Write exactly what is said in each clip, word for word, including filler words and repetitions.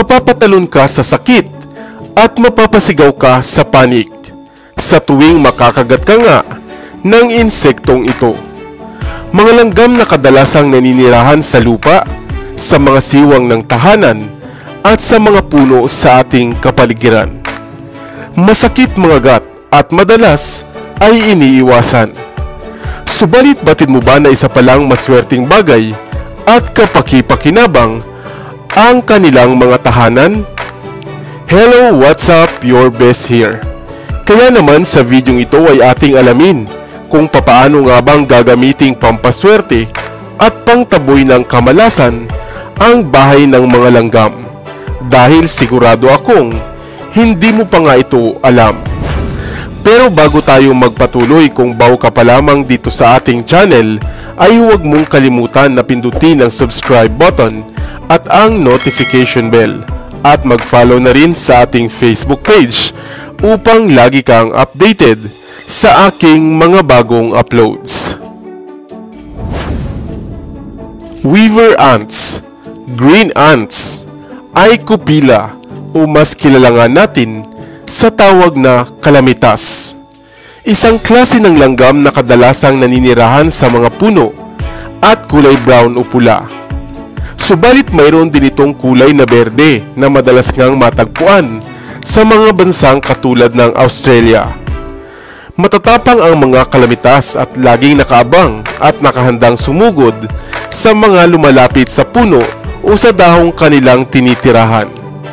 mapapatalon ka sa sakit at mapapasigaw ka sa panik sa tuwing makakagat ka nga ng insektong ito. Mga langgam na kadalasang naninirahan sa lupa, sa mga siwang ng tahanan, at sa mga puno sa ating kapaligiran. Masakit mga gat at madalas ay iniiwasan. Subalit batid mo ba na isa palang maswerteng bagay at kapaki-pakinabang ang kanilang mga tahanan? Hello, what's up? Your best here. Kaya naman sa videong ito ay ating alamin kung papaano nga bang gagamiting pampaswerte at pangtaboy ng kamalasan ang bahay ng mga langgam. Dahil sigurado akong hindi mo pa nga ito alam. Pero bago tayo magpatuloy, kung bago ka pa lamang dito sa ating channel, ay huwag mong kalimutan na pindutin ang subscribe button at ang notification bell. At mag-follow na rin sa ating Facebook page upang lagi kang updated sa aking mga bagong uploads. Weaver ants, green ants, ay kupila o mas kilala nga natin sa tawag na kalamitas. Isang klase ng langgam na kadalasang naninirahan sa mga puno at kulay brown o pula. Subalit mayroon din itong kulay na berde na madalas ngang matagpuan sa mga bansang katulad ng Australia. Matatapang ang mga kalamitas at laging nakaabang at nakahandang sumugod sa mga lumalapit sa puno o sa dahong kanilang tinitirahan.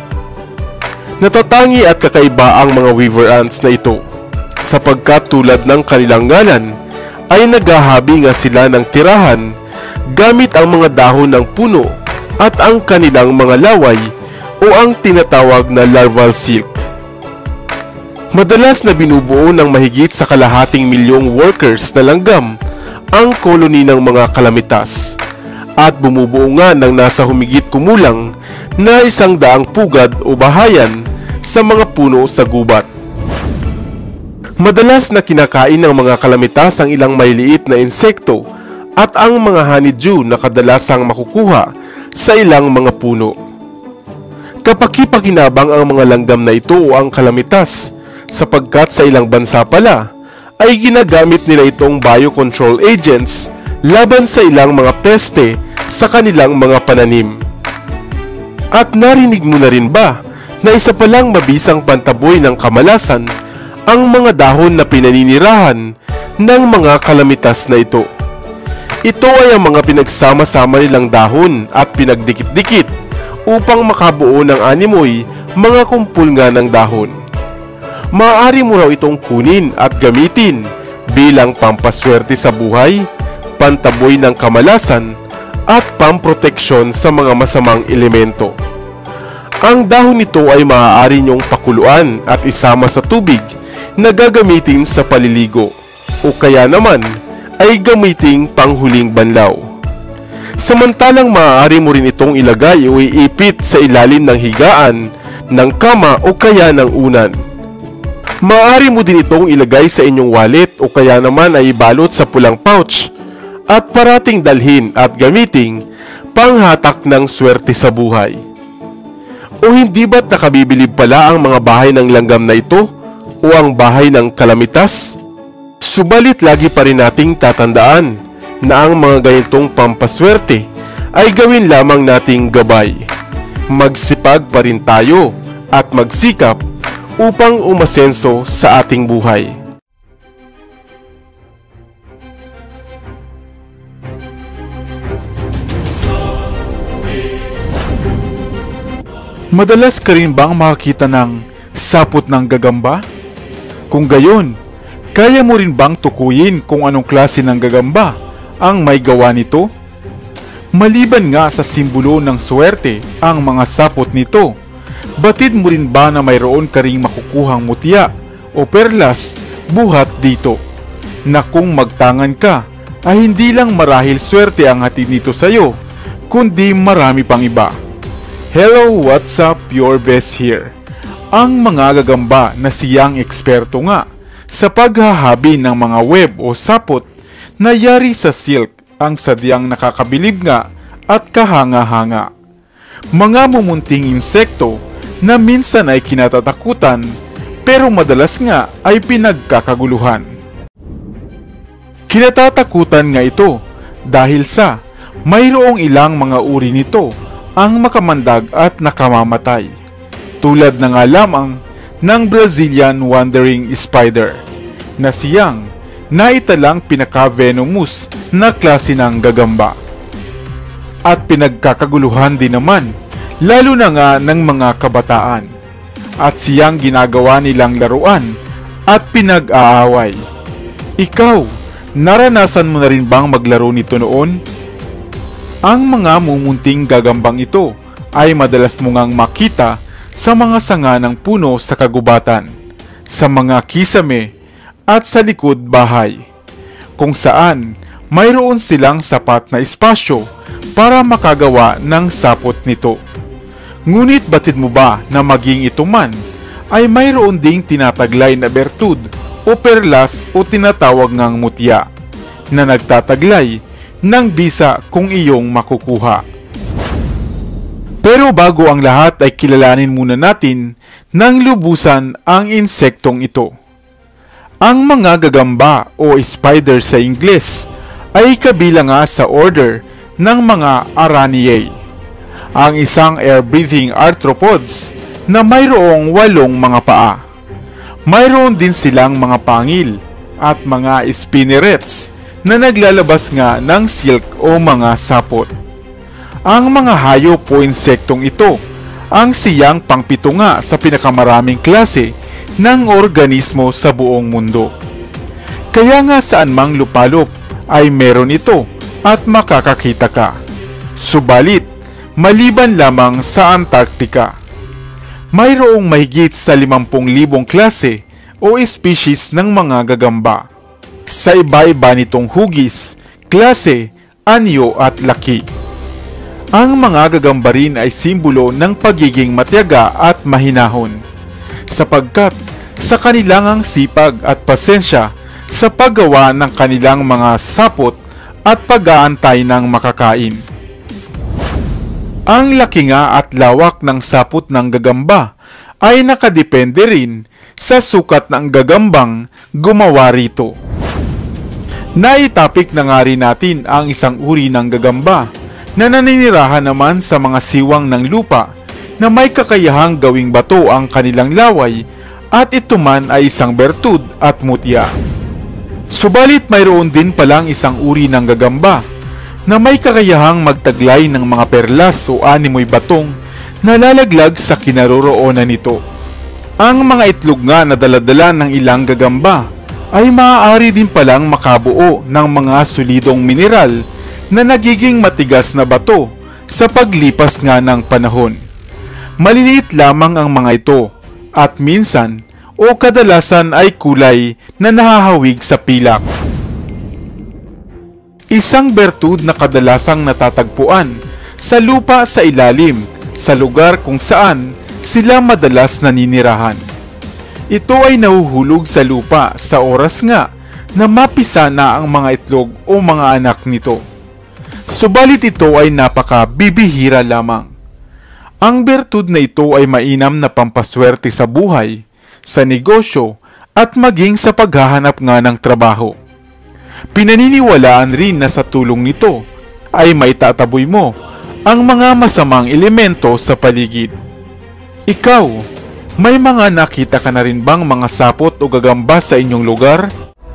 Natatangi at kakaiba ang mga weaver ants na ito sapagkat tulad ng kanilang ngalan ay naghahabi nga sila ng tirahan gamit ang mga dahon ng puno at ang kanilang mga laway o ang tinatawag na larval silk. Madalas na binubuo ng mahigit sa kalahating milyong workers na langgam ang koloni ng mga kalamitas at bumubuo nga ng nasa humigit kumulang na isang daang pugad o bahayan sa mga puno sa gubat. Madalas na kinakain ng mga kalamitas ang ilang maliliit na insekto at ang mga honeydew na kadalasang makukuha sa ilang mga puno. Kapaki-pakinabang ang mga langgam na ito o ang kalamitas sapagkat sa ilang bansa pala ay ginagamit nila itong biocontrol agents laban sa ilang mga peste sa kanilang mga pananim. At narinig mo na rin ba na isa palang mabisang pantaboy ng kamalasan ang mga dahon na pinaninirahan ng mga kalamitas na ito? Ito ay ang mga pinagsama-sama nilang dahon at pinagdikit-dikit upang makabuo ng animoy mga kumpul nga ng dahon. Maaari mo raw itong kunin at gamitin bilang pampaswerte sa buhay, pantaboy ng kamalasan, at pamproteksyon sa mga masamang elemento. Ang dahon nito ay maaari niyong pakuluan at isama sa tubig na gagamitin sa paliligo o kaya naman ay gamiting panghuling banlaw. Samantalang maaari mo rin itong ilagay o iipit sa ilalim ng higaan, ng kama o kaya ng unan. Maaari mo din itong ilagay sa inyong wallet o kaya naman ay ibalot sa pulang pouch at parating dalhin at gamiting panghatak ng swerte sa buhay. O hindi ba't nakabibilib pala ang mga bahay ng langgam na ito o ang bahay ng kalamitas? Subalit lagi pa rin nating tatandaan na ang mga ganitong pampaswerte ay gawin lamang nating gabay. Magsipag pa rin tayo at magsikap upang umasenso sa ating buhay. Madalas ka rin bang makakita ng sapot ng gagamba? Kung gayon, kaya mo rin bang tukuyin kung anong klase ng gagamba ang may gawa nito? Maliban nga sa simbolo ng swerte ang mga sapot nito, batid mo rin ba na mayroon ka ring makukuhang mutya o perlas buhat dito? Na kung magtangan ka, ay hindi lang marahil swerte ang hatid nito sa'yo, kundi marami pang iba. Hello, what's up? Your best here. Ang mga gagamba na siyang eksperto nga sa paghahabi ng mga web o sapot na yari sa silk ang sadyang nakakabilib nga at kahanga-hanga. mga mumunting insekto na minsan ay kinatatakutan pero madalas nga ay pinagkakaguluhan. Kinatatakutan nga ito dahil sa mayroong ilang mga uri nito ang makamandag at nakamamatay, tulad na nga lamang ng Brazilian wandering spider na siyang naitalang pinaka-venomous na klase ng gagamba. At pinagkakaguluhan din naman lalo na nga ng mga kabataan at siyang ginagawa nilang laruan at pinag-aaway. Ikaw, naranasan mo na rin bang maglaro nito noon? Ang mga mumunting gagambang ito ay madalas mo ngang makita sa mga sanga ng puno sa kagubatan, sa mga kisame at sa likod bahay, kung saan mayroon silang sapat na espasyo para makagawa ng sapot nito. Ngunit batid mo ba na maging ito man ay mayroon ding tinataglay na bertud o perlas o tinatawag ngang mutya na nagtataglay ng bisa kung iyong makukuha. Pero bago ang lahat ay kilalanin muna natin ng lubusan ang insektong ito. Ang mga gagamba o spider sa Ingles ay kabilang nga sa order ng mga Araneae, ang isang air-breathing arthropods na mayroong walong mga paa. Mayroon din silang mga pangil at mga spinnerets na naglalabas nga ng silk o mga sapot. Ang mga hayop o insektong ito ang siyang pangpito nga sa pinakamaraming klase ng organismo sa buong mundo. Kaya nga saan mang lupalop ay meron ito at makakakita ka. Subalit, maliban lamang sa Antarctica, mayroong mahigit sa limampu libong klase o species ng mga gagamba sa iba-iba nitong hugis, klase, anyo at laki. Ang mga gagamba rin ay simbolo ng pagiging matyaga at mahinahon, sapagkat sa kanilang sipag at pasensya sa paggawa ng kanilang mga sapot at pag-aantay ng makakain. Ang laki nga at lawak ng sapot ng gagamba ay nakadepende rin sa sukat ng gagambang gumawa rito. Naitapik na nga rin natin ang isang uri ng gagamba na naninirahan naman sa mga siwang ng lupa na may kakayahang gawing bato ang kanilang laway at ito man ay isang bertud at mutya. Subalit mayroon din palang isang uri ng gagamba na may kakayahang magtaglay ng mga perlas o animoy batong na lalaglag sa kinaroroonan nito. Ang mga itlog nga na daladala ng ilang gagamba ay maaari din palang makabuo ng mga solidong mineral na nagiging matigas na bato sa paglipas nga ng panahon. Maliliit lamang ang mga ito at minsan o kadalasan ay kulay na nahahawig sa pilak. Isang bertud na kadalasang natatagpuan sa lupa sa ilalim sa lugar kung saan sila madalas naninirahan. Ito ay nahuhulog sa lupa sa oras nga na mapisa na ang mga itlog o mga anak nito. Subalit ito ay napaka-bibihira lamang. Ang bertud na ito ay mainam na pampaswerte sa buhay, sa negosyo at maging sa paghahanap nga ng trabaho. Pinaniniwalaan rin na sa tulong nito ay maitataboy mo ang mga masamang elemento sa paligid. Ikaw, may mga nakita ka na rin bang mga sapot o gagamba sa inyong lugar?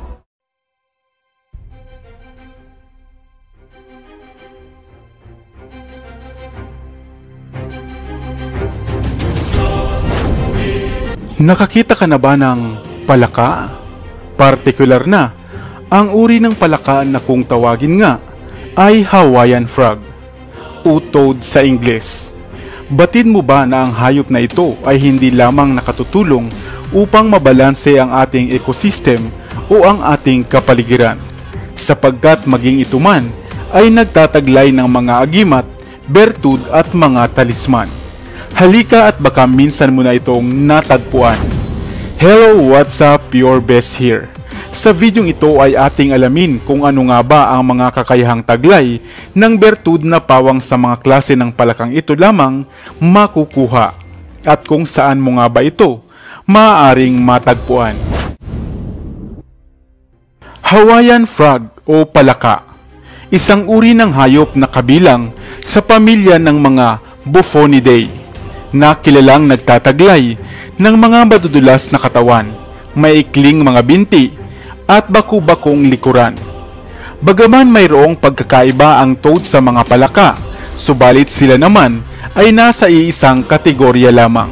Nakakita ka na ba ng palaka? Partikular na, ang uri ng palaka na kung tawagin nga ay Hawaiian frog, o toad sa Ingles. Batid mo ba na ang hayop na ito ay hindi lamang nakatutulong upang mabalanse ang ating ecosystem o ang ating kapaligiran, sapagkat maging ito man ay nagtataglay ng mga agimat, bertud at mga talisman. Halika at baka minsan mo na itong natagpuan. Hello, what's up? Your best here. Sa videong ito ay ating alamin kung ano nga ba ang mga kakayahang taglay ng bertud na pawang sa mga klase ng palakang ito lamang makukuha at kung saan mo nga ba ito maaaring matagpuan. Hawaiian frog o palaka, isang uri ng hayop na kabilang sa pamilya ng mga Buffonidae na kilalang nagtataglay ng mga madudulas na katawan, maikling mga binti at baku-bakong likuran. Bagaman mayroong pagkakaiba ang toad sa mga palaka, subalit sila naman ay nasa iisang kategorya lamang.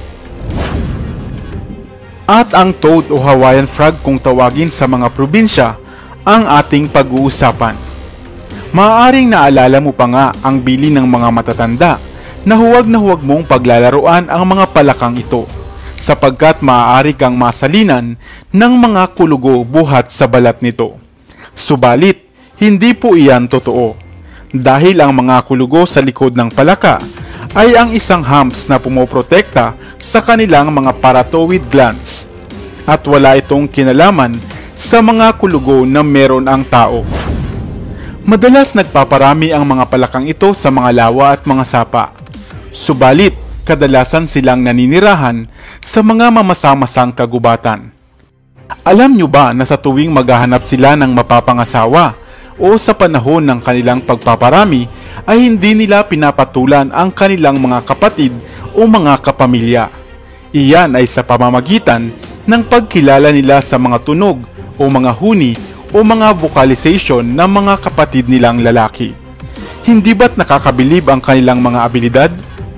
At ang toad o Hawaiian frog kung tawagin sa mga probinsya ang ating pag-uusapan. Maaaring naalala mo pa nga ang bili ng mga matatanda na huwag na huwag mong paglalaruan ang mga palakang ito, sapagkat maaari kang masalinan ng mga kulugo buhat sa balat nito. Subalit, hindi po iyan totoo, dahil ang mga kulugo sa likod ng palaka ay ang isang humps na pumoprotekta sa kanilang mga parathyroid glands, at wala itong kinalaman sa mga kulugo na meron ang tao. Madalas nagpaparami ang mga palakang ito sa mga lawa at mga sapa, subalit kadalasan silang naninirahan sa mga mamasa-masang kagubatan. Alam nyo ba na sa tuwing maghahanap sila ng mapapangasawa o sa panahon ng kanilang pagpaparami ay hindi nila pinapatulan ang kanilang mga kapatid o mga kapamilya? Iyan ay sa pamamagitan ng pagkilala nila sa mga tunog o mga huni o mga vocalization ng mga kapatid nilang lalaki. Hindi ba't nakakabilib ang kanilang mga abilidad?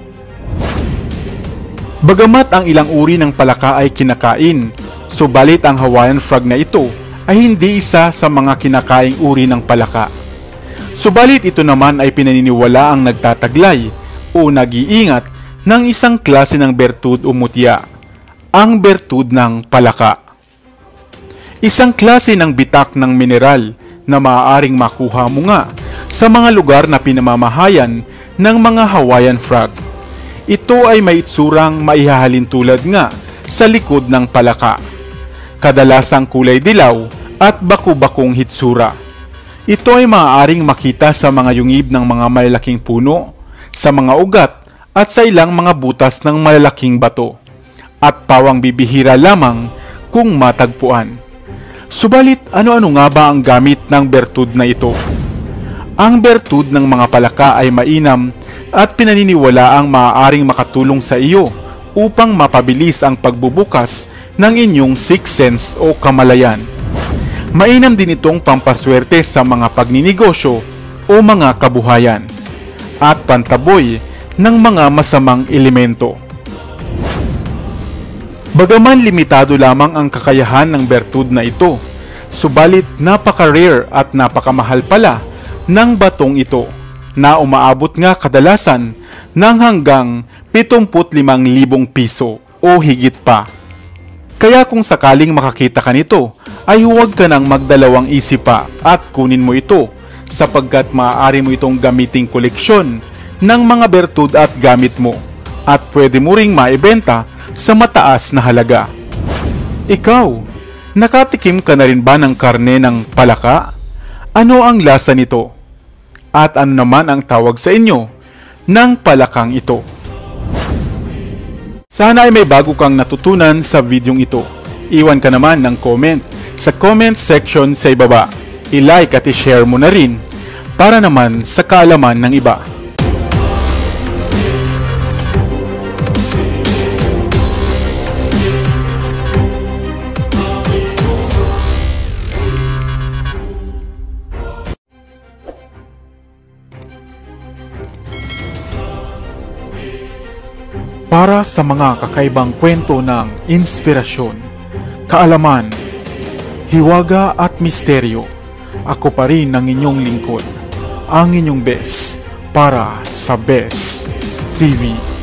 Bagamat ang ilang uri ng palaka ay kinakain, subalit ang Hawaiian frog na ito ay hindi isa sa mga kinakaing uri ng palaka. Subalit ito naman ay pinaniniwala ang nagtataglay o nag-iingat ng isang klase ng bertud o mutya, ang bertud ng palaka. Isang klase ng bitak ng mineral na maaaring makuha mo nga sa mga lugar na pinamamahayan ng mga Hawaiian frog. Ito ay may itsurang maihahalin tulad nga sa likod ng palaka, kadalasang kulay dilaw at baku-bakong hitsura. Ito ay maaaring makita sa mga yungib ng mga malalaking puno, sa mga ugat at sa ilang mga butas ng malalaking bato, at pawang bibihira lamang kung matagpuan. Subalit ano-ano nga ba ang gamit ng bertud na ito? Ang bertud ng mga palaka ay mainam at pinaniniwala ang maaaring makatulong sa iyo upang mapabilis ang pagbubukas ng inyong sixth sense o kamalayan. Mainam din itong pampaswerte sa mga pagninegosyo o mga kabuhayan at pantaboy ng mga masamang elemento. Bagaman limitado lamang ang kakayahan ng bertud na ito, subalit napaka-rare at napakamahal pala ng batong ito, na umaabot nga kadalasan ng hanggang pitungput limang libong piso o higit pa. Kaya kung sakaling makakita ka nito, ay huwag ka nang magdalawang isip pa at kunin mo ito, sapagkat maaari mo itong gamiting koleksyon ng mga bertud at gamit mo, at pwede mo ring maibenta sa mataas na halaga. Ikaw, nakatikim ka na rin ba ng karne ng palaka? Ano ang lasa nito? At ano naman ang tawag sa inyo ng palakang ito? Sana ay may bago kang natutunan sa videong ito. Iwan ka naman ng comment sa comment section sa ibaba. I-like at i-share mo na rin para naman sa kaalaman ng iba. Para sa mga kakaibang kwento ng inspirasyon, kaalaman, hiwaga at misteryo, ako pa rin ang inyong lingkod, ang inyong best para sa Best T V.